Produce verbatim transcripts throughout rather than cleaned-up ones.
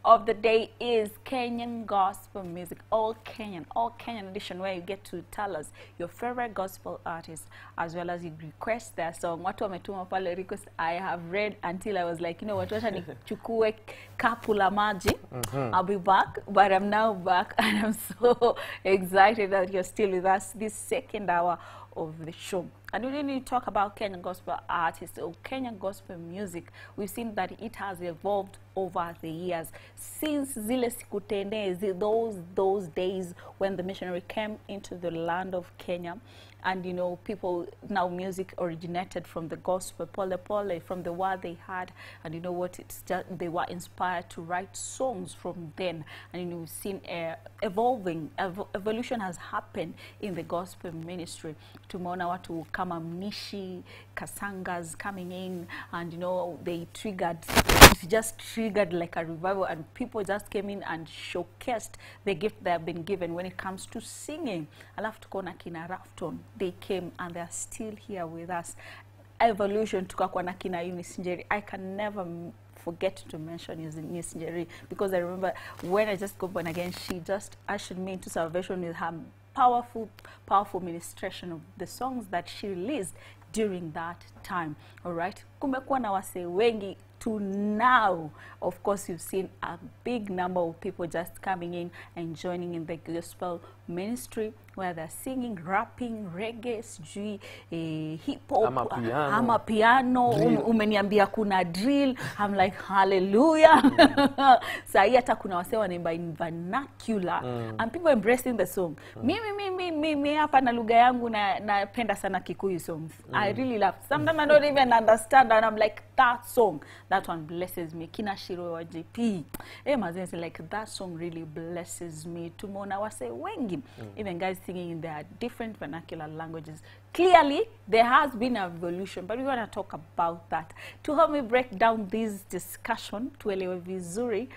of the day is Kenyan gospel music, all Kenyan, all Kenyan edition, where you get to tell us your favorite gospel artist as well as you request their song. Watu wametuma pale request. I have read until I was like, you know what, wacha nichukue kapu la maji. Mm-hmm. I'll be back, but I'm now back and I'm so excited that you're still with us this second hour of the show. And we need to talk about Kenyan gospel artists or Kenyan gospel music. We've seen that it has evolved over the years. Since zile siku tene, those, those days when the missionary came into the land of Kenya, and you know, people, now music originated from the gospel, pole pole, from the word they had, and you know what, it's just, they were inspired to write songs from then. And you know, we've seen uh, evolving, ev evolution has happened in the gospel ministry. Tumeona watu kama Mnishi, Kasangas coming in, and you know, they triggered, it just triggered like a revival, and people just came in and showcased the gift they have been given when it comes to singing. Alafu tukona kina Rafton, they came and they are still here with us. Evolution tukakuwa na kina Eunice Njeri. I can never forget to mention Eunice Njeri, because I remember when I just got born again, she just ushered me into salvation with her powerful, powerful ministration of the songs that she released during that time. All right, kumekuwa na wase wengi. To now, of course, you've seen a big number of people just coming in and joining in the gospel ministry, where they're singing, rapping, reggae, sijui, eh, hip hop, ama piano, ama piano um, umeniambia kuna drill. I'm like, hallelujah. Mm. Sahi hata kuna wase wanaimba in vernacular, mm. and people embracing the song. Mm. Mimi mimi mimi hapa na lugha yangu na napenda sana Kikuyu songs. Mm. I really love. Sometimes I don't even understand, and I'm like, that song, that one blesses me. Kina Shiro wa J P. Eh, mazenzi, like that song really blesses me. Tumeona wase wengi, mm. even guys singing in their different vernacular languages. Clearly, there has been an evolution, but we want to talk about that. To help me break down this discussion, tuelewe vizuri,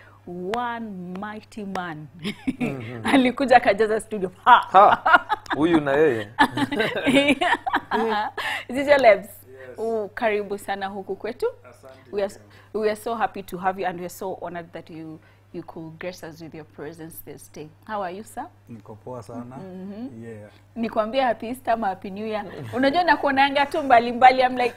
one mighty man. Mm-hmm. Alikuja kajaza studio. Ha! Ha! Huyu na yeye. Is it your Lebs? Oh, karibu sana huku kwetu. We are, we are so happy to have you, and we are so honored that you you could grace us with your presence this day. How are you, sir? Niko poa sana. Mm-hmm. Yeah. Nikwambia happy Easter, happy New Year. Unajua nakuonanga tu mbali mbali. I'm like,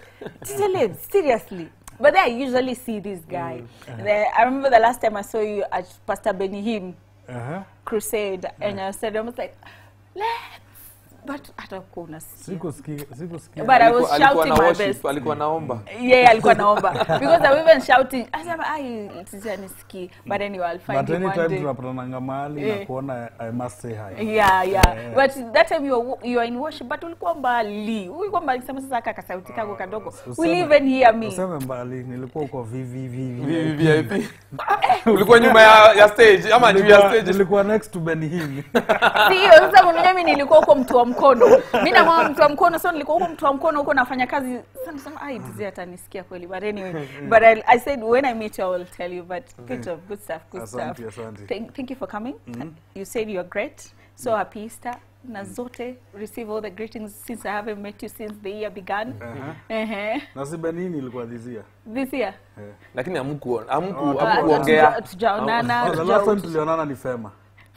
seriously. But then I usually see this guy. Mm. Uh-huh. the, I remember the last time I saw you at Pastor Benny Hinn uh-huh. crusade, uh-huh. and I said, I was like, let's. But hata kuna siku siku siku. But I was shouting my best. Alikuwa naomba. Yeah, alikuwa naomba. Because I was even shouting. I said, "Ai, tisianisikie." But anyway, I'll find you one day. But anytime tunapatana mahali na kuona, I must say hi. Yeah, yeah, yeah. But that time you were you are in worship, but ulikuwa mbali. Ulikuwa mbali sema sasa kaka sauti kako kadogo. Will you even hear me? Useme mbali, nilikuwa kwa V V V V I P. Ulikuwa nyuma ya ya stage ama juu ya stage? Nilikuwa next to Benny Hinn. Sio, sasa mimi nilikuwa huko mtu wa mkono. Mimi na mama mtu wa mkono, so nilikuwa huko mtu wa mkono huko nafanya kazi. Sasa nasema ai dizia atanisikia kweli. But anyway, but I, I said when I meet you I will tell you, but good of good stuff, good asante, stuff. Asante. Thank, thank you for coming. Mm-hmm. You said you're great. So mm-hmm. happy Easter. Na zote receive all the greetings since I haven't met you since the year began. Uh-huh. Uh-huh. Na si Benini ilikuwa this year. This year. Yeah. Lakini amku amku uh, amkuongea. Tujaonana. The last time tulionana ni Fema.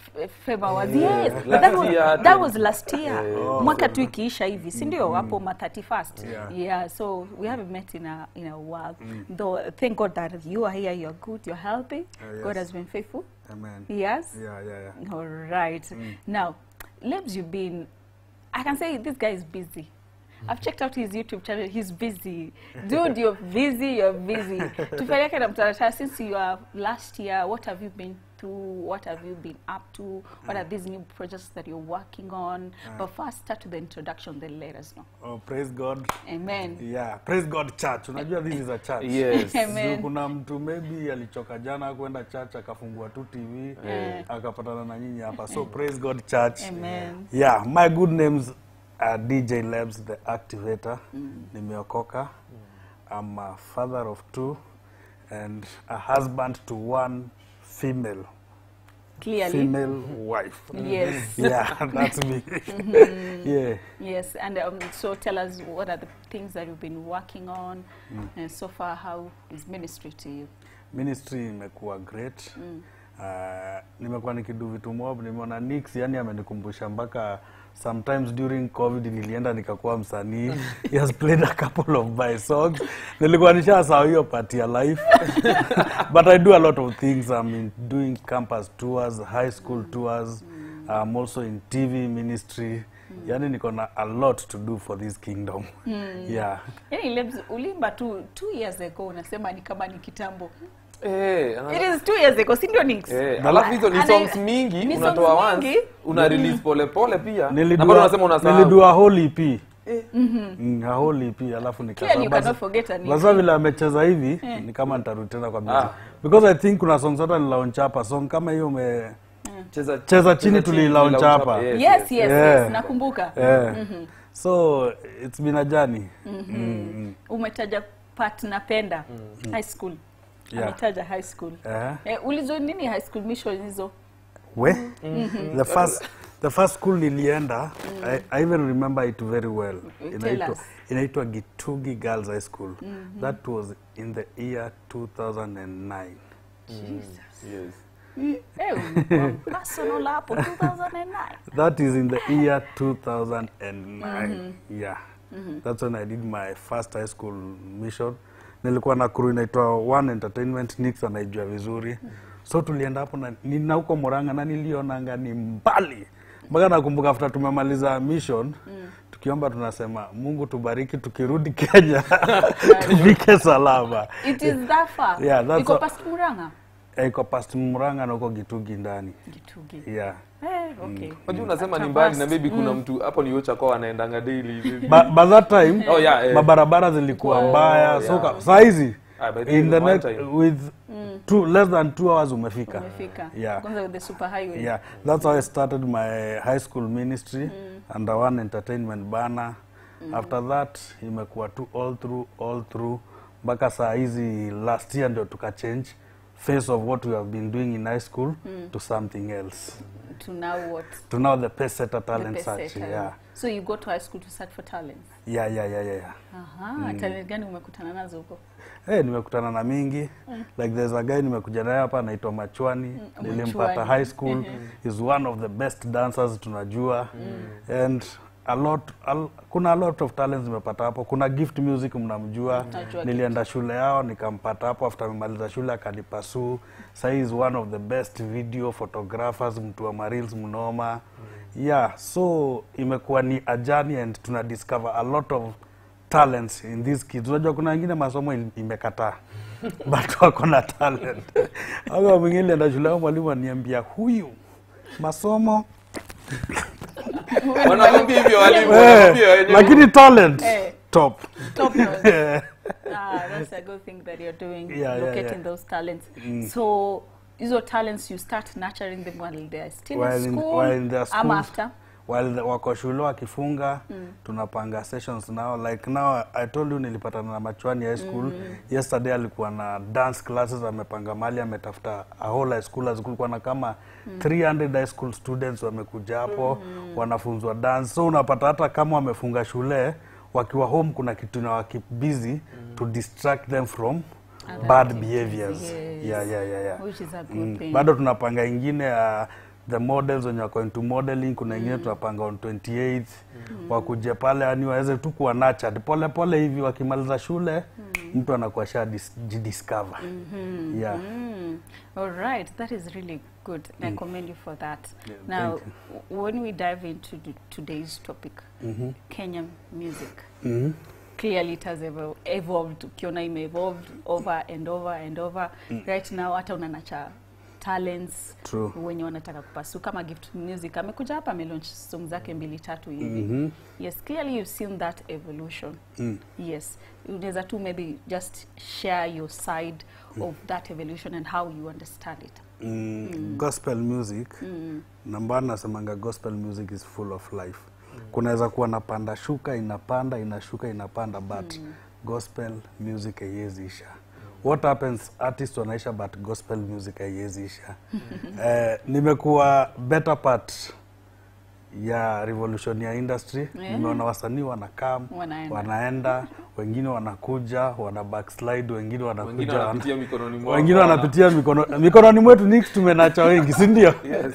Fema was yeah. Yes. But that was, that was last year. Yeah. Mwaka tu ikiisha hivi, si ndio? Hapo ma thirty-first. Yeah. Yeah, so we haven't met in a in a while. Mm. Though thank God that you are here, you're good, you're healthy. Uh, yes. God has been faithful. Amen. Yes. Yeah, yeah, yeah. All right. Mm. Now, Lebs, you've been, I can say this guy is busy. I've checked out his YouTube channel. He's busy. Dude, you're busy, you're busy. Tupeleke na mtaratara, since you are last year, what have you been through? What have you been up to? What are these new projects that you're working on? But first, start with the introduction, then let us know. Oh, praise God. Amen. Yeah, praise God church. Unajua this is a church. Yes. Amen. Kuna mtu maybe alichoka jana kwenda church akafungua tu T V, yeah. akapatana na nyinyi hapa. So praise God church. Amen. Yeah, my good name's Uh, D J Lebs, the activator. Mm. Nimeokoka. Mm. I'm a father of two and a husband to one female. Clearly. Female wife. Yes. Yeah, that's me. Mm-hmm. Yeah. Yes, and um, so tell us what are the things that you've been working on, mm. and so far how is ministry to you? Ministry imekuwa great. Mm. Uh, nimekuwa nikidu vitu mob, nimeona Nix yani amenikumbusha mpaka sometimes during COVID nilienda nikakuwa msanii. He has played a couple of my songs. Nilikuwa nishasahau hiyo part ya life. But I do a lot of things. I'm in doing campus tours, high school tours. I'm also in T V ministry. Yani niko na a lot to do for this kingdom. Mm. Yeah. Yani Lebs ulimba tu two years ago unasema ni kama ni kitambo. Eh, It is two years ago, si ndio Nix? Eh, alafu hizo ni songs mingi unatoa once, una release pole pole pia. Na bado unasema unasahau. Nilidua whole E P. Eh. Mhm. A whole E P alafu nikasema. You cannot forget an E P. Basa vile amecheza hivi ni kama nitarudi tena kwa music. Because I think kuna songs zote ni launch hapa. Song kama hiyo ume cheza cheza chini tulilaunch hapa. Yes, yes, yes, yes. Nakumbuka. Yeah. Mm-hmm. So it's been a journey. Mm-hmm. Mm-hmm. Umetaja part napenda mm-hmm. high school. Yeah. Ametaja high school. Uh-huh. Eh, ulizo nini high school mission hizo? We? Mm-hmm. The first the first school nilienda, mm-hmm. I, I even remember it very well. Inaitwa inaitwa Gitugi Girls High School. Mm-hmm. That was in the year two thousand nine. Jesus. Yes. Hey, personal hapo two thousand nine. That is in the year two thousand nine. Mm-hmm. Yeah. Mm-hmm. That's when I did my first high school mission. Nilikuwa na crew inaitwa One Entertainment, Nix anaijua vizuri. Mm-hmm. So tulienda hapo na nina huko Murang'a na nilionanga ni mbali. Mpaka nakumbuka after tumemaliza mission, mm. tukiomba tunasema Mungu tubariki tukirudi Kenya. Tufike salama. It is that far. Yeah, that's iko past Murang'a. Iko past Murang'a na uko Gitugi ndani. Gitugi. Yeah. Eh, okay. Unajua unasema ni mbali na maybe kuna mtu hapo ni Ocha kwa anaendanga daily hivi. By that time, oh, yeah, eh. mabarabara zilikuwa oh, mbaya. Yeah. So saa hizi ah, in the next with mm. two less than two hours umefika. Umefika. Yeah. Kwanza with the super highway. Yeah. That's how I started my high school ministry mm. under One Entertainment banner. Mm. After that imekuwa tu all through all through mpaka saa hizi last year ndio tuka change face of what we have been doing in high school mm. to something else. To now what? To now the Pacesetter Talent the Search. Yeah. So you go to high school to search for talents? Yeah, yeah, yeah, yeah. Aha, mm. talent gani umekutana nazo huko? Eh, hey, nimekutana na mingi. Mm. Like there's a guy nimekuja naye hapa anaitwa Machwani. Mm. Nilimpata high school. Mm-hmm. He's one of the best dancers tunajua. Mm. And a lot a, kuna a lot of talents nimepata hapo. Kuna Gift Music mnamjua. Mm. Nilienda shule yao nikampata hapo after nimaliza shule akanipasu. Sasa is one of the best video photographers, mtu wa Marils mnoma. Mm. Yeah, so imekuwa ni a journey and tuna discover a lot of talents in these kids. Unajua kuna wengine masomo imekataa. But wako na talent. Hapo mwingine nenda shule yao mwalimu aniambia huyu masomo wanaambia hivyo walimu wanaambia wenyewe. Lakini talent hey. top. Top notch. Ah, that's a good thing that you're doing, yeah, locating yeah, yeah. those talents. Mm. So these talents you start nurturing them while they're still while in school, in, while in their um, after? While the, wako shule wakifunga, mm. tunapanga sessions now. Like now, I told you nilipatana na Machwani high school. Mm. Yesterday alikuwa na dance classes, amepanga mali, ametafuta a whole high school. Kulikuwa na kama mm. three hundred high school students wamekuja hapo, mm. wanafunzwa dance. So unapata hata kama wamefunga shule, wakiwa home kuna kitu na waki busy mm. to distract them from Other bad behaviors. Yes. Yeah, yeah, yeah, yeah. Which is a good mm. thing. Bado tunapanga ingine uh, the models when you are going to modeling, kuna ingine mm. tunapanga on twenty-eighth mm. wakuje pale yani waweze tu kuwa nurtured pole pole hivi wakimaliza shule mm. mtu anakuwa sha discover. Mm -hmm. Yeah. Mm. All right, that is really good. Mm. I commend you for that. Yeah, now, when we dive into today's topic, mm -hmm. Kenyan music. Mm -hmm. Clearly it has evo evolved. Ukiona ime evolved over and over and over. Mm. Right now hata unanacha talents True. wenye wanataka kupasu kama Gift Music amekuja hapa amelaunch song zake mbili tatu hivi. Mm -hmm. Yes, clearly you've seen that evolution. Mm. Yes, unaweza tu maybe just share your side mm. of that evolution and how you understand it. Mm. Mm. Gospel music, mm. namba nasemanga gospel music is full of life. Mm. Kunaweza kuwa napanda shuka inapanda inashuka inapanda but mm. gospel music haiwezi isha. What happens, artists wanaisha but gospel music haiwezi isha. uh, nimekuwa better part ya revolution ya industry. Yeah. Nimeona wasanii wanakam, wanaenda, wanaenda wengine wanakuja, wana backslide, wengine wanakuja, wengine wanapitia mikononi mwao. Wengine wanapitia mikono mikononi mwetu Nix tumenacha wengi, si ndio? Yes.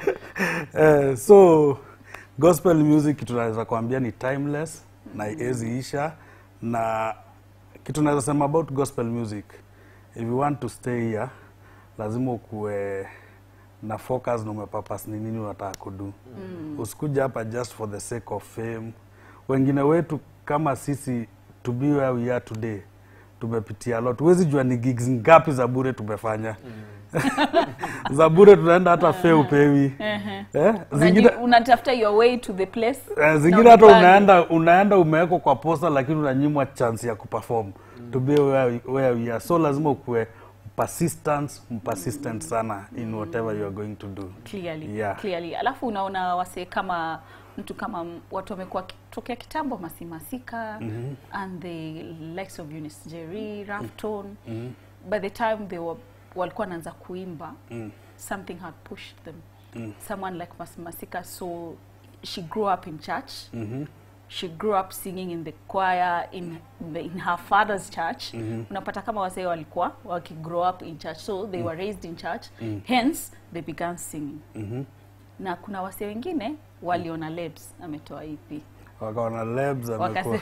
eh, so gospel music tunaweza kuambia ni timeless na haiwezi isha, na kitu naweza sema about gospel music, if you want to stay here lazima ukuwe na focus na umepurpose ni nini unataka kudu. Mm. Usikuja hapa just for the sake of fame. Wengine wetu kama sisi to be where we are today tumepitia a lot. Huwezi jua ni gigs ngapi za bure tumefanya. Mm. Za bure tunaenda hata fare upewi. Uh-huh. Eh? Zingine unatafuta your way to the place. Eh, zingine hata unaenda unaenda umewekwa kwa posta lakini unanyimwa chance ya kuperform. Mm. To be where, where we are. So lazima ukue persistence, persistent sana in whatever you are going to do. Clearly, yeah. Clearly. Alafu unaona wase kama mtu kama watu wamekuwa tokea kitambo Masimasika, mm -hmm. and the likes of Eunice Jerry, Rafton, mm -hmm. by the time they were walikuwa wanaanza kuimba, mm. something had pushed them. Mm. Someone like Masimasika, so she grew up in church. Mm -hmm. She grew up singing in the choir in the, in her father's church. Mm -hmm. Unapata kama wase walikuwa waki grow up in church, so they mm. were raised in church. Mm. Hence they began singing. Mm -hmm. Na kuna wase wengine waliona Lebs ametoa E P. Wakaona Lebs amekuwa.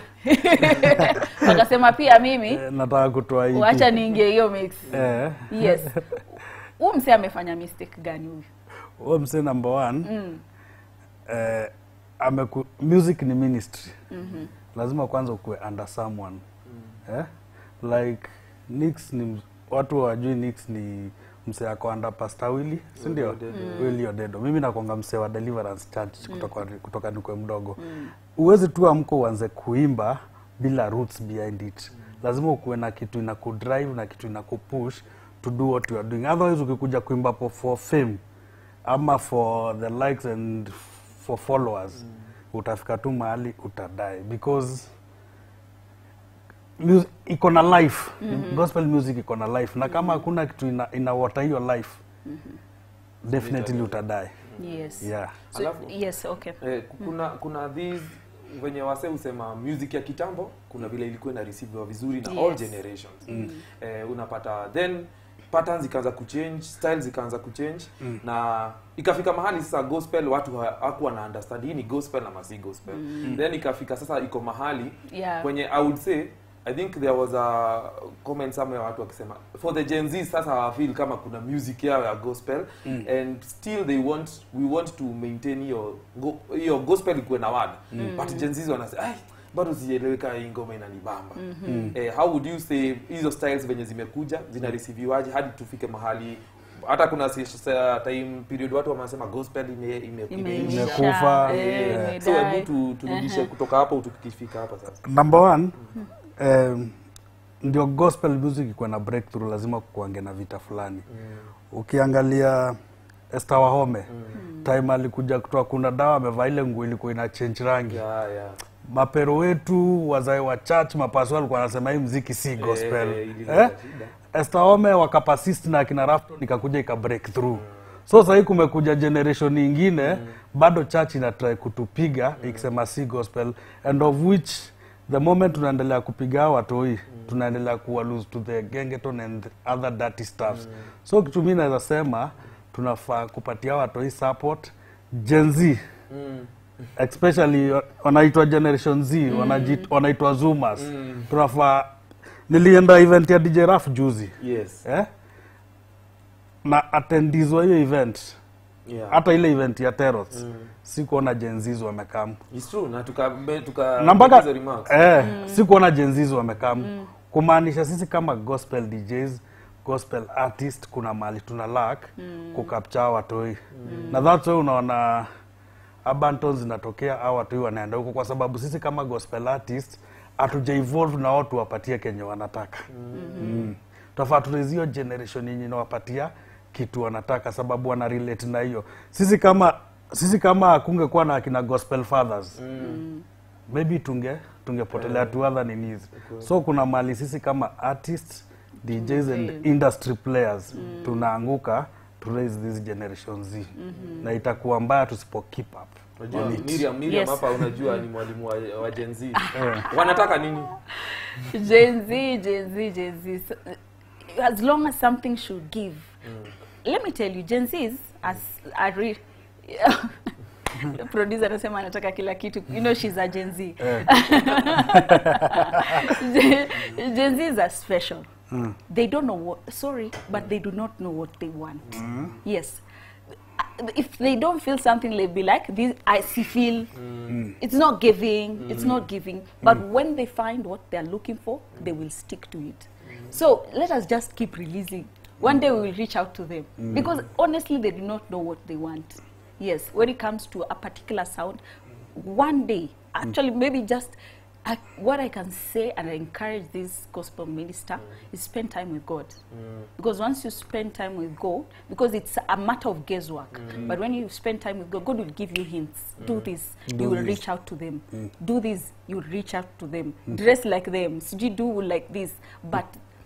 Wakasema pia mimi eh, nataka kutoa E P. Wacha niingie hiyo mix. Eh. Yes. Huyu mse amefanya mistake gani huyu? Huyu mse number one. Mm. Eh, ameku music ni ministry. Mm-hmm. Lazima kwanza ukue under someone. Mm. Eh? Like Nix ni watu wajui Nix ni mse yako under Pastor Willy, si ndio? Mm. Willy Odedo. Mimi nakonga mse wa Deliverance Church kutoka mm. kutoka nikwe mdogo. Mm. Uwezi tu amko uanze kuimba bila roots behind it. Mm. Lazima ukue na kitu ina kudrive na kitu ina kupush to do what you are doing. Otherwise ukikuja kuimba for fame ama for the likes and for followers, mm. utafika tu mahali utadai because music iko na life. Mm -hmm. Gospel music iko na life na kama hakuna kitu ina, ina water hiyo life, mm -hmm. definitely utadai. Yes. Yeah. So, alafu, yes, okay. Eh, kuna kuna these wenye wase usema music ya kitambo kuna vile ilikuwa ina receive vizuri na yes. all generations. Mm. Eh, unapata then patterns ikaanza kuchange, styles ikaanza kuchange, mm. na ikafika mahali sasa gospel watu hawakuwa na understand hii ni gospel na masi gospel. Mm. Then ikafika sasa iko mahali yeah. kwenye I would say I think there was a comment somewhere watu wakisema for the Gen Z sasa I feel kama kuna music yao ya gospel, mm. and still they want we want to maintain your your gospel ikuwe na word, mm. but Gen Z wanasema ai bado sieleweka hii ngoma inanibamba. Mm -hmm. Eh, how would you say hizo styles venye zimekuja zina receivewaje hadi tufike mahali hata kuna time period watu wanasema gospel ime imekufa. So hebu tu turudishe kutoka hapo tukifika hapa sasa. Number one, mm -hmm. um, ndio gospel music iko na breakthrough lazima kuange na vita fulani. Mm. Ukiangalia Esther Wahome, mm. time alikuja kutoa kuna dawa amevaa ile nguo ilikuwa ina change rangi. Yeah, yeah. Mapero wetu wazae wa church mapaso walikuwa wanasema hii muziki si gospel. Eh, eh? Esther Wahome wakapasist na kina Rafton nikakuja ika break through. Mm. So sasa hii kumekuja generation nyingine, mm. bado church ina try kutupiga, mm. ikisema si gospel, and of which the moment tunaendelea kupiga watu hii, mm. tunaendelea kuwa lose to the gengeton and other dirty stuffs. Mm. So kitu mimi naweza sema tunafaa kupatia watu hii support Gen Z. Mm. Especially wanaitwa Generation Z, mm. wanajit wanaitwa Zoomers. Mm. Tunafaa nilienda event ya D J Raf juzi. Yes. Eh? Na attendees wa hiyo event. Yeah. Hata ile event ya Teros. Mm. Sikuona Gen Z wamekam. It's true na tuka tuka Nambaka, eh, mm. sikuona Gen Z wamekam. Mm. Kumaanisha sisi kama gospel D Js, gospel artist kuna mali tuna lack, mm. kukapcha watu. Mm. Na that's why unaona abandons zinatokea au watu wanaenda huko kwa sababu sisi kama gospel artist hatuja evolve na watu wapatie kenye wanataka. Mm. Mm. Tofauti na hiyo generation yenye inawapatia kitu wanataka sababu wana relate na hiyo. Sisi kama sisi kama kungekuwa na kina gospel fathers. Mm. Maybe tunge tungepotelea yeah. tu other nini. Okay. So kuna mali sisi kama artists, D Js and industry players mm. tunaanguka to raise this generation Z. Mm-hmm. Na itakuwa mbaya tusipo keep up. Unajua Miriam Miriam Yes. hapa unajua ni mwalimu wa, wa Gen Z. Wanataka nini? Gen Z, Gen Z, Gen Z. So, as long as something should give. Mm. Let me tell you, Gen Zs as a re the producer anasema anataka kila kitu. You know she's a Gen Z. Gen Zs are special. Mm. They don't know what, sorry, but they do not know what they want. Mm. Yes. If they don't feel something, they'll be like, this, I see feel, mm. it's not giving, mm. it's not giving. But mm. when they find what they're looking for, they will stick to it. Mm. So let us just keep releasing. One day we will reach out to them. Mm. Because honestly, they do not know what they want. Yes, when it comes to a particular sound, one day, actually maybe just, I, what I can say and I encourage this gospel minister mm. is spend time with God. Mm. Because once you spend time with God, because it's a matter of guesswork, mm. but when you spend time with God, God will give you hints. Mm. Do this, do you will this. reach out to them. Mm. Do this, you will reach out to them. Mm. Dress like them, so you do like this. But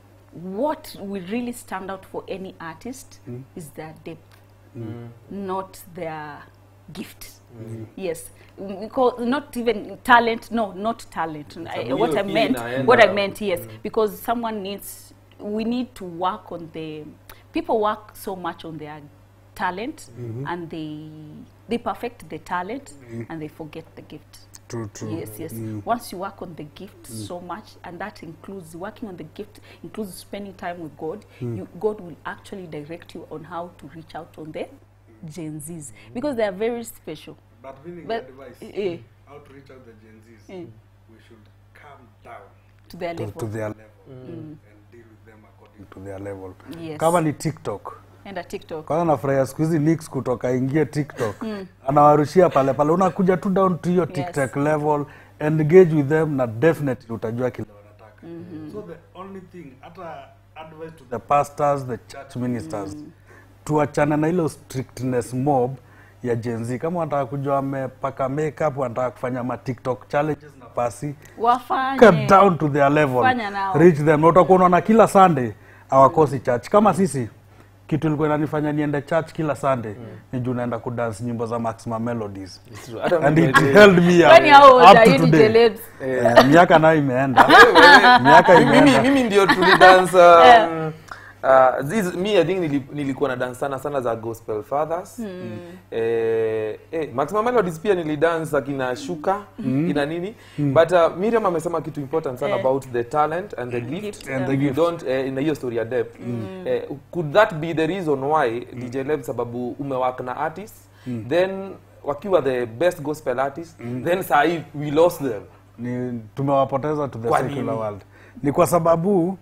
what will really stand out for any artist mm. is their depth, mm. not their gift. Mm. Yes, because not even talent. No, not talent. I, what I meant, what I meant, yes, mm. because someone needs. We need to work on the. People work so much on their talent, mm-hmm. and they they perfect the talent, mm. and they forget the gift. True, true. Yes, yes. Mm. Once you work on the gift mm. so much, and that includes working on the gift, includes spending time with God. Mm. You, God will actually direct you on how to reach out on the Gen Zs, because they are very special. But meaning but, advice, uh, how to reach out the Gen Zs, mm. we should calm down to their to, level, to their level mm. and deal with them according to their level. Yes. Kama ni TikTok. And a TikTok. Kwanza nafurahia siku hizi leaks kutoka ingie TikTok. Mm. Anawarushia pale pale. Unakuja tu down to your TikTok yes. level, engage with them na definitely utajua kile wanataka. Mm -hmm. So the only thing, hata advice to the pastors, the church ministers, mm. tuachane na ile strictness mob ya Gen Z. Kama wanataka kujua amepaka makeup, wanataka kufanya ma TikTok challenges na pasi, wafanye. Cut down to their level. Reach them. Utakuwa unaona kila Sunday hawakosi mm. church. Kama sisi kitu ilikuwa inanifanya niende church kila Sunday mm. ni juu naenda kudance nyimbo za Maximum Melodies. And it held me up, up to today. Eh, miaka nayo imeenda. Miaka imeenda. Mimi mimi ndio tulidance um, uh, this me I think nilikuwa na dance sana sana za Gospel Fathers. Mm. Eh, eh Maximum Melodies pia nilidance akina Shuka mm. ina nini mm. but uh, Miriam amesema kitu important sana yeah. about the talent and the gift, gift and yeah. the gift. Don't uh, in hiyo story ya depth. Mm. Eh, could that be the reason why mm. D J Leb sababu umewaka na artists mm. then wakiwa the best gospel artists mm. then sai we lost them, ni tumewapoteza to the kwa secular nini? World ni kwa sababu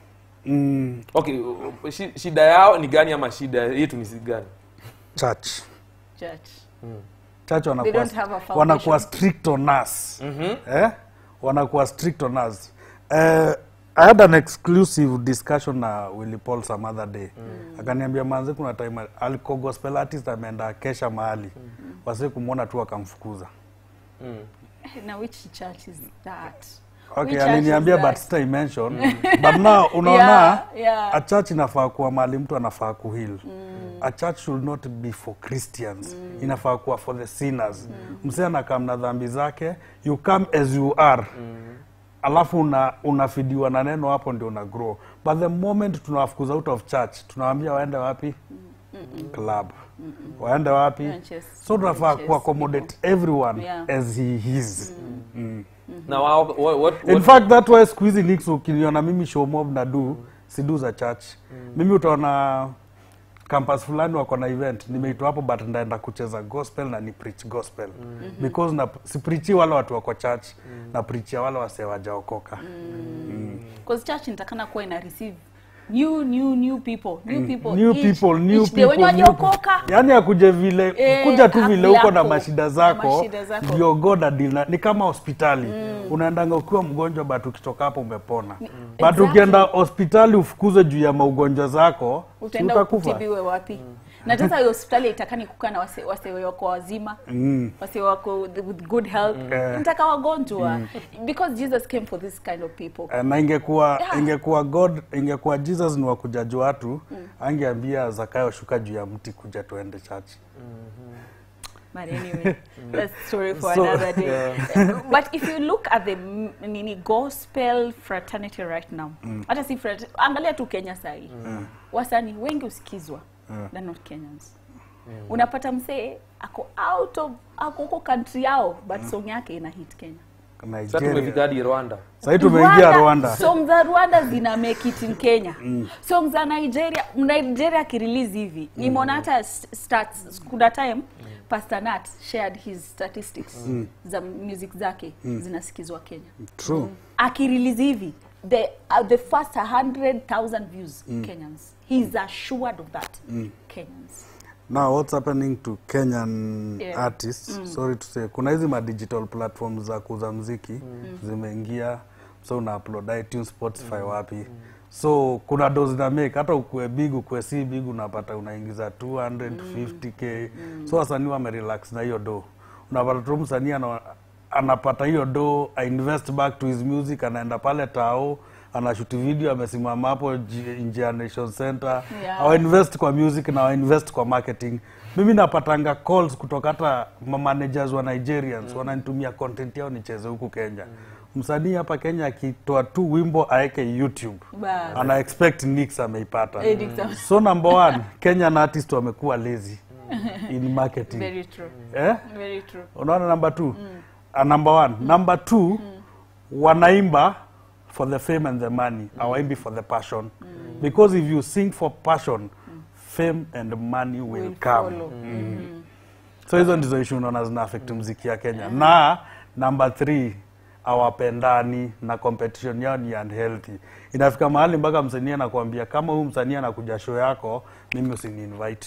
mm, okay, shida yao ni gani ama shida yetu ni gani? Church. Church. Mm. Church wanakuwa wanakuwa strict on us. Mm-hmm. Eh? Wanakuwa strict on us. Uh, I had an exclusive discussion na Willy Paul some other day. Mm. Akaniambia manze kuna time aliko gospel artist ameenda kesha mahali. Mm. Wase kumuona tu akamfukuza. Mm. Now which church is that? Okay, aliniambia but stay mention. But now unaona yeah, yeah. a church inafaa kuwa mahali mtu anafaa kuheal. Mm. A church should not be for Christians. Mm. Inafaa kuwa for the sinners. Mm. Msee anakaa na dhambi zake, you come as you are. Mm. Alafu una unafidiwa na neno hapo ndio una grow. But the moment tunawafukuza out of church, tunawaambia waende wapi? Mm -mm. Club. Mm -mm. Waende wapi? Branches. So tunafaa ku accommodate everyone yeah. as he is. Mm. Mm. Mm-hmm. Now what, what, what in fact that why squeezy leaks ukiniona mimi show mob na do mm. si do za church. Mm. Mimi utaona campus fulani wako na event nimeitwa hapo but ndaenda kucheza gospel na ni preach gospel. Mm -hmm. Because na si preach wale watu wako church mm. na preach wale wase wajaokoka. Mm. Mm. Because church inatakana kuwa ina receive new new new people new people new each, people new each people wajaokoka. Yani akuje vile eh, kuja tu vile uko na mashida zako ndio God adila ni kama hospitali. Mm. Unaendanga ukiwa mgonjwa but ukitoka hapo umepona. Mm. But exactly. Ukienda hospitali ufukuze juu ya maugonjwa zako utaenda utakufa. kutibiwe wapi? Mm. Na sasa hiyo hospitali itakani kukaa na wase wase wako wazima, mm. wase wako with good health, mm. nitaka wagonjwa, mm. because Jesus came for this kind of people. Uh, na ingekuwa yeah. ingekuwa God, ingekuwa Jesus ni wakujaji watu, mm. angeambia Zakayo shuka juu ya mti kuja tuende church. Mm-hmm. But anyway, that's story for so, another day. Yeah. But if you look at the nini gospel fraternity right now, mm. hata si frat, angalia tu Kenya sahi. Mm. Wasanii wengi usikizwa, mm. they're not Kenyans. Mm. Unapata msee ako out of ako huko country yao, but mm. song yake ina hit Kenya. Sasa tumefika hadi Rwanda. Sasa tumeingia Rwanda. Songs za Rwanda zina make it in Kenya. Mm. Songs za Nigeria, Nigeria ki-release hivi. Mm. Nimeona hata stats kuna time mm. Pastor Nat shared his statistics mm. za music zake mm. zinasikizwa Kenya. True. Mm. Aki-release hivi the uh, the first one hundred thousand views mm. Kenyans. He's assured of that. Mm. Kenyans. Now what's happening to Kenyan yeah. artists, mm. sorry to say, kuna hizi ma digital platforms za kuuza muziki mm. zimeingia, so una upload iTunes, Spotify, mm. wapi. Mm. So kuna dozi na make, hata ukue big ukue si big unapata unaingiza two hundred fifty K. Mm. So wasanii wamerelax na hiyo do. Unapata tu msanii anapata hiyo do, I invest back to his music, anaenda pale tao, anashoot video, amesimama hapo nje ya Nation Center, yeah. au invest kwa music na au invest kwa marketing. Mimi napatanga calls kutoka hata managers wa Nigerians, mm. wananitumia content yao nicheze huku Kenya. Mm. Msanii hapa Kenya akitoa tu wimbo aeke YouTube, Bad. ana expect Nix ameipata. Mm. So number one, Kenyan artists wamekuwa lazy in marketing. Very true. Eh? Very true. Unaona number two? Mm. Uh, number one. Mm. Number two, mm. wanaimba for the fame and the money, mm. awaimbi for the passion. Mm. Because if you sing for passion, mm. fame and money will, will come. Mm. Mm. So hizo ndizo issue unaona zina affect muziki ya Kenya. Mm. Na number three, hawapendani na competition yao ni unhealthy. Inafika mahali mpaka msanii anakuambia kama huyu msanii anakuja show yako, mimi usini invite.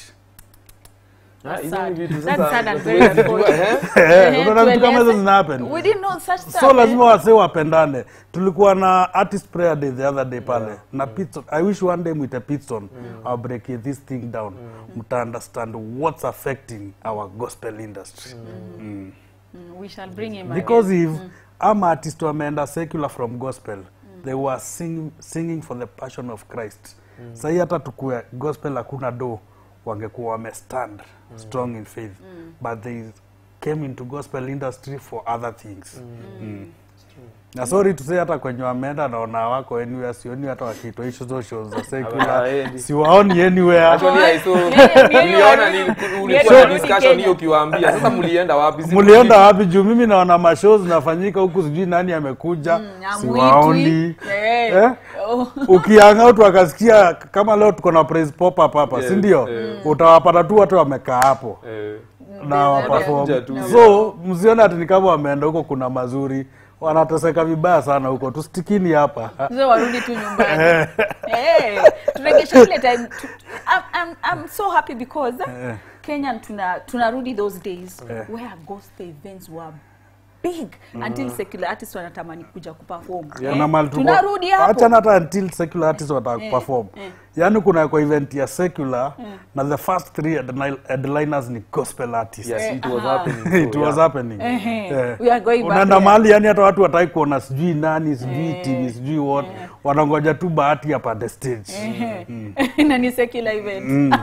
Ah, hizo ni vitu sasa. That's sad and very unfortunate. Unaona vitu kama hizo zina happen. We didn't know such stuff. So lazima wasee wapendane. Tulikuwa na artist prayer day the other day pale. Yeah. Na Pitson, I wish one day with a Pitson, mm. I'll break this thing down. Mm. Mta understand what's affecting our gospel industry. Mm. Mm. Mm. We shall bring him. Because if mm. I'm artist wameenda secular from gospel, mm. they were sing, singing for the passion of Christ. Mm. Sasa hata tukue gospel hakuna do, wangekuwa wamestand mm. strong in faith. Mm. But they came into gospel industry for other things. Mm. Mm. Na sorry to say hata kwenye wameenda naona wako anywhere, sioni hata wakiitwa hizo shows za secular. Siwaoni anywhere. Actually I saw uliona ni ulikuwa na discussion hiyo ukiwaambia. Sasa mlienda wapi? Mlienda wapi juu mimi naona ma shows zinafanyika huku sijui nani amekuja. Mm, siwaoni. Eh? Ukianga watu wakasikia kama leo tuko na praise pop up hapa, yes, si ndio? Yeah. Utawapata tu watu wamekaa hapo. Yeah. Na waperform. So msione ati ni kama wameenda huko kuna mazuri. Wanateseka vibaya sana huko. Tustikini hapa. Sio warudi tu nyumbani. Eh, turegesha ile time. I'm, I'm I'm so happy because uh, Kenya tuna tunarudi those days yeah. where gospel events were big mm. until secular artists wanatamani kuja kuperform. Yeah, eh? Tunarudi hapo. Acha hata until secular artists wataka kuperform. Eh, eh. Yaani kuna kwa event ya secular eh. na the first three headliners ni gospel artists. Yes, eh, it was uh-huh. happening. It was happening. Eh, eh. Yeah. We are going back. Unaenda mahali yani hata watu wataki kuona sijui nani, sijui eh. T V, sijui what. Eh. Wanangoja tu bahati hapa the stage. Eh. Mm. Na ni secular event. Mm.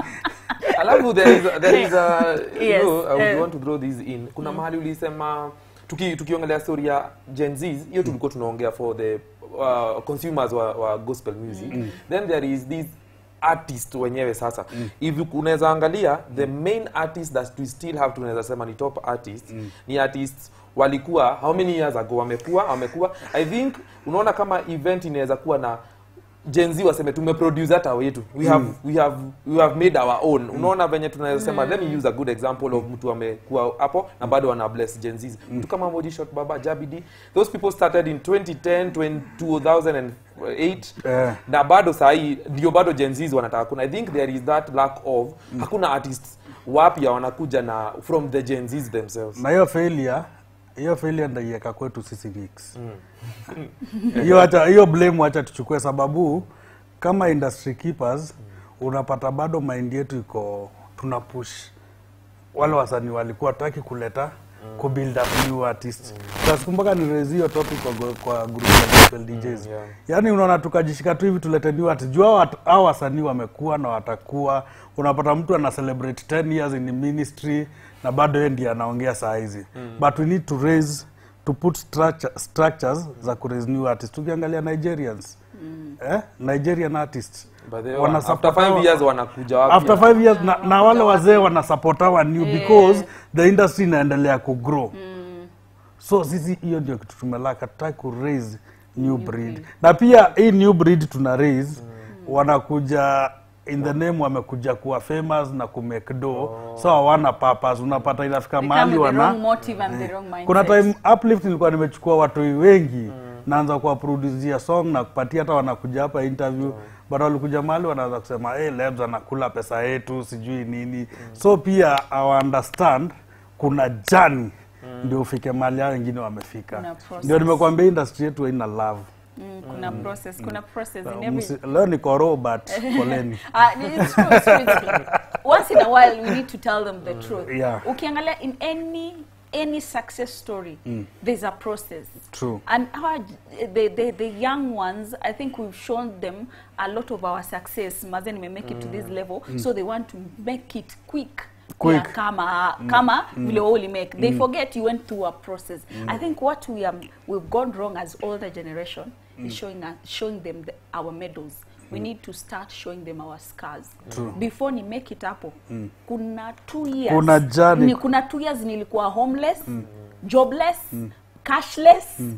Alafu there is there is a yes. you know, I would uh, want to throw this in. Kuna mm. mahali ulisema tuki tukiongelea story ya Gen Z, hiyo tulikuwa tunaongea for the uh, consumers wa, wa gospel music. Mm. Then there is this artist wenyewe sasa. Mm. If unaweza angalia the main artist that we still have to tunaweza sema ni top artist, mm. ni artists walikuwa how many years ago wamekuwa wamekuwa I think unaona kama event inaweza kuwa na Gen Z waseme tumeproduce hata wetu. We have mm. we have we have made our own. Mm. Unaona venye tunaweza sema mm. let me use a good example of mtu amekuwa hapo na bado wana bless Gen Z. Mm. Mtu kama Modi Shot Baba, Jabidi, those people started in twenty ten, two thousand eight. Yeah. Na bado sahi ndio bado Gen Z wanataka kuna. I think there is that lack of mm. hakuna artists wapya wanakuja na from the Gen Z themselves. Na hiyo failure hiyo failure ndio yeka kwetu sisi Nix. Hiyo hata hiyo blame acha tuchukue sababu kama industry keepers unapata bado mind yetu iko tuna push wale wasanii walikuwa taki kuleta mm. ku build up new artists. Sasa mm. kumbuka ni raise hiyo topic kwa, kwa group ya gospel D Js. Mm, yeah. Yaani unaona tukajishika tu hivi tulete new artists. Jua hao wasanii wamekuwa na watakuwa, unapata mtu ana celebrate ten years in the ministry na bado yeye ndiye anaongea saa hizi. Mm. But we need to raise to put structure, structures mm. za ku raise new artists. Tukiangalia Nigerians. Mm. Eh? Nigerian artists. Wana after five years wanakuja wapi? After five years na, na wale wazee wana support our new yeah. because the industry inaendelea ku grow. Mm. So sisi hiyo ndio kitu tumelaka, try ku raise new, new breed. breed. Na pia hii new breed tuna raise mm. wanakuja in the name wamekuja kuwa famous na ku make dough. Oh. So hawana purpose, unapata inafika mahali wana wrong motive and the wrong mindset. Kuna time Uplift nilikuwa nimechukua watu wengi mm. naanza kuwa produce song na kupatia hata wanakuja hapa interview. Oh. But walikuja mahali wanaanza kusema eh, hey, Lebs anakula pesa yetu sijui nini. Mm. So pia I understand kuna journey mm. ndio ufike mahali hao wengine wamefika. Ndio nimekuambia industry yetu ina love. Mm, kuna mm. process, kuna process in every... Leo ni koro but poleni. uh, it's true, it's true, it's true. Once in a while we need to tell them the mm. truth. Yeah. Ukiangalia in any any success story, mm. there's a process. True. And our, the, the, the young ones, I think we've shown them a lot of our success. Mazen may make it mm. to this level, mm. so they want to make it quick. Quick. Yeah, kama, mm. kama, mm. vile only make. They mm. forget you went through a process. Mm. I think what we um, we've gone wrong as older generation mm. is showing us, showing them the, our medals. We need to start showing them our scars. True. Before ni make it hapo, mm. kuna two years. Kuna journey. Ni, kuna two years nilikuwa homeless, mm. jobless, mm. cashless, mm.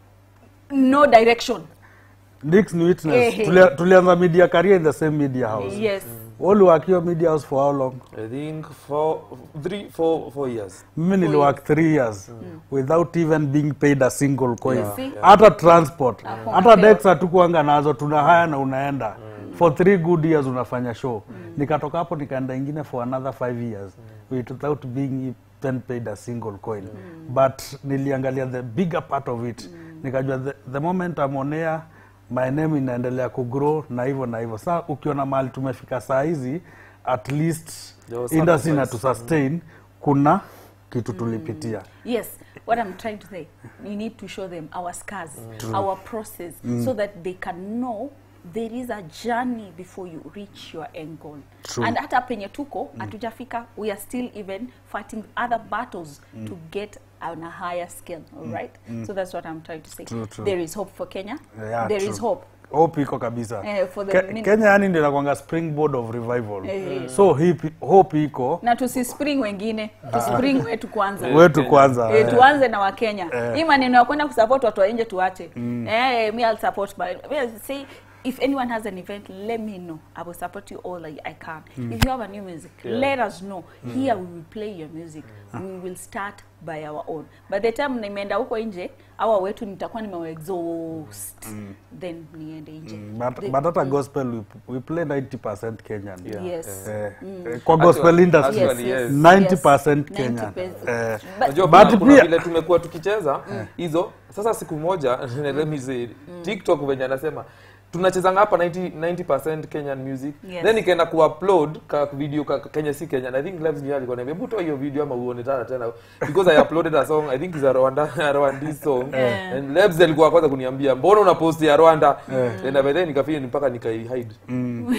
no direction. Nick's new witness. Eh, hey. Tulianza media career in the same media house. Yes. Mm. All work your media house for how long? I think for three, four, four years. Mimi nili work three years mm. without even being paid a single coin. Yeah. Yeah. Hata transport, hata Dex hatukuanga nazo, tuna haya na unaenda. Mm. For three good years unafanya show. Mm. Nikatoka hapo nikaenda ingine for another five years mm. without being even paid a single coin. Mm. But niliangalia the bigger part of it. Mm. Nikajua the, the moment I'm on air, my name inaendelea ku grow na hivyo na hivyo. Sasa ukiona mahali tumefika saa hizi, at least industry na to sustain, kuna kitu tulipitia. Mm. Yes, what I'm trying to say, we need to show them our scars, mm. our process, mm. so that they can know there is a journey before you reach your end goal. True. And hata penye tuko, mm. atujafika, we are still even fighting other battles mm. to get on a higher scale, all right? Mm. So that's what I'm trying to say. True, true. There is hope for Kenya. Yeah, there true. is hope. Hope iko kabisa. Eh, for the Ke Kenya yani ndio inakuanga springboard of revival. Eh. So hipi, hope iko. Na tusi spring wengine, tu spring wetu kwanza. Wetu kwanza. Eh, tuanze na Wakenya. Eh. Hii maneno ya kwenda kusupport watu wa nje tuache. Mm. Eh, me I'll support but me say if anyone has an event, let me know. I will support you all I, I can. Mm. If you have a new music, yeah. let us know. Mm. Here we will play your music. Mm. We will start by our own. By the time nimeenda huko nje, hawa wetu nitakuwa nimewa exhaust. Mm. Then niende nje. Mm. But the, but at a gospel we, we play ninety percent Kenyan. Yeah. Yes. Uh, mm. Kwa gospel industry actually, yes. ninety percent yes. Kenyan. Uh, but but kuna vile tumekuwa tukicheza hizo. Sasa siku moja let me say TikTok venye anasema tunachezanga hapa ninety percent Kenyan music. Yes. Then ikaenda ku-upload ka video ka Kenya si Kenya. I think Lebs ni alikuwa ananiambia buto hiyo video ama uone tena tena because I uploaded a song I think is a Rwanda Rwanda song. Yeah. And Lebs alikuwa kwanza kuniambia mbona una post ya Rwanda? Yeah. And by then nikafanya mpaka nikai hide. Mm.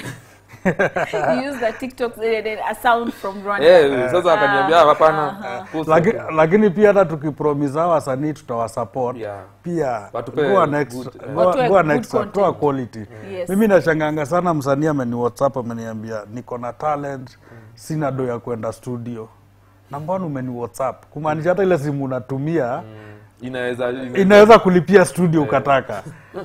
You use the TikTok a sound from Rwanda. Yeah, sasa akaniambia hapana. Lakini lakini pia hata tukipromise wasanii tutawasupport. Yeah. Pia go next go next to quality. Yes. Mimi nashanganga sana msanii ameni WhatsApp ameniambia niko na talent, mm. sina do ya kwenda studio. Na mbona umeni WhatsApp? Kumaanisha hata ile simu unatumia mm. inaweza inaweza kulipia studio yeah. ukataka.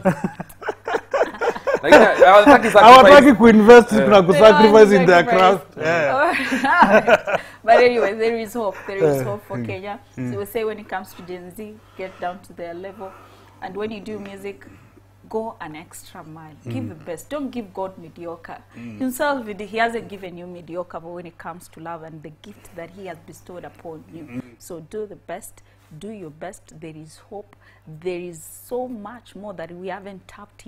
Like hawataki kuinvest yeah. na kusacrifice in their craft. Yeah. But anyway, there is hope. There is hope for mm. Kenya. Mm. So we say when it comes to Gen Z, get down to their level. And when you do music, go an extra mile. Mm. Give the best. Don't give God mediocre. Mm. Himself, he hasn't given you mediocre, but when it comes to love and the gift that he has bestowed upon you. Mm. So do the best. Do your best. There is hope. There is so much more that we haven't tapped in.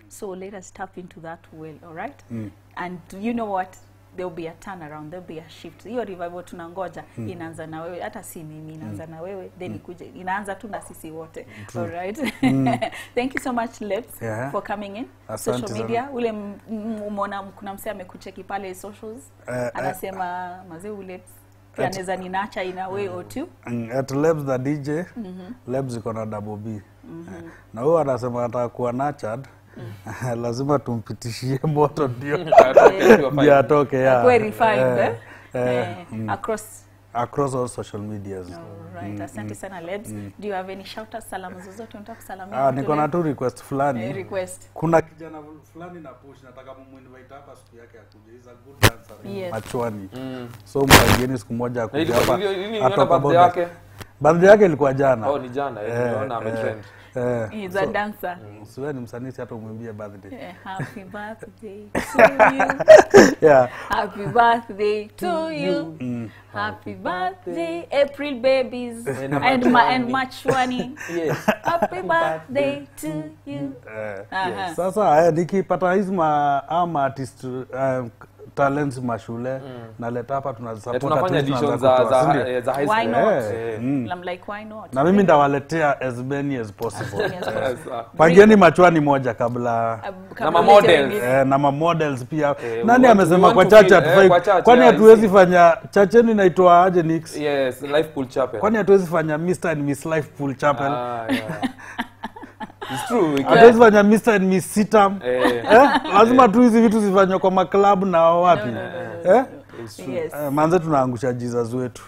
So let us tap into that well, all right? Mm. And you know what? There'll be a turnaround, there'll be a shift. Hiyo revival tunangoja mm. inaanza na wewe, hata si mimi inaanza mm. na wewe, then ikuje inaanza tu na sisi wote. All right. Mm. Thank you so much Lebs yeah. for coming in. Asante social media sana. Ule umeona kuna msee amekucheki pale socials uh, anasema uh, mazee Lebs anaweza ninacha in a way or two. At Lebs the D J, mm -hmm. Lebs iko na double B. Mm -hmm. Na huyo anasema atakuwa nurtured. Mm. Lazima tumpitishie moto ndio ndio atoke ya verified eh, eh, eh mm. across across all social medias. All right. Mm. Asante sana Lebs. Mm. Do you have any shout out salamu zozote unataka kusalamia? Ah, niko na tu request fulani. Eh, request. Kuna kijana fulani na push nataka muinvite hapa siku yake akuje. Is a good dancer. Yes. Machwani. Mm. So mwagieni siku moja akuje hapa. Atoka birthday yake. Birthday yake ilikuwa jana. Oh, ni jana. Nimeona ametrend. Uh, He's so, a dancer. Mm, siwe ni msanii hata umwimbie birthday. Yeah, happy birthday to you. Yeah. Happy birthday to you. Mm. Happy birthday April babies and ma and Machwani. Yes. Happy birthday to you. Uh, uh-huh. Yes. Sasa eh, nikipata hizi ma ama artist um, talents mashule mm. na leta hapa tunazisupport yeah, tunafanya editions za za, za high school. Why not? Yeah. Yeah. Mm. I'm like why not? Na mimi ndawaletea as many as possible. Yes. Pangieni Machwani moja kabla uh, na ma models eh, na ma models pia. Eh, nani amesema kwa chache atufai? Eh, kwani hatuwezi fanya chacheni inaitwa aje Nix? Yes, Life Pool Chapel. Kwani hatuwezi fanya Mister and Miss Life Pool Chapel? Ah, yeah. It's true. Hatuwezi fanya Mister and Miss Sitam. Eh, eh? Lazima tu hizi vitu zifanywe kwa maklabu na wapi? No, no, no, no. Eh? It's true. Yes. Uh, manze tunaangusha Jesus wetu.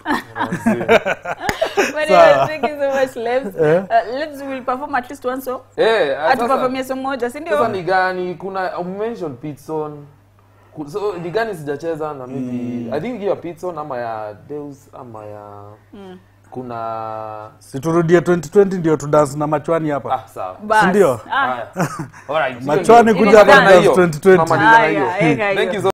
But anyway, thank you so much Lebs. Eh? Uh, Lebs will perform at least once so. Eh, atu perform song moja, si ndio? Sasa ni gani? Kuna um, mention Pitson. So ni gani sijacheza na maybe mm. I think hiyo Pitson ama ya Deus ama ya mm. kuna siturudie twenty twenty ndio tu dance na Machwani hapa. Ah, sawa. Si ndio? Ah. Alright. Machwani kuja hapa dance twenty twenty. Thank you so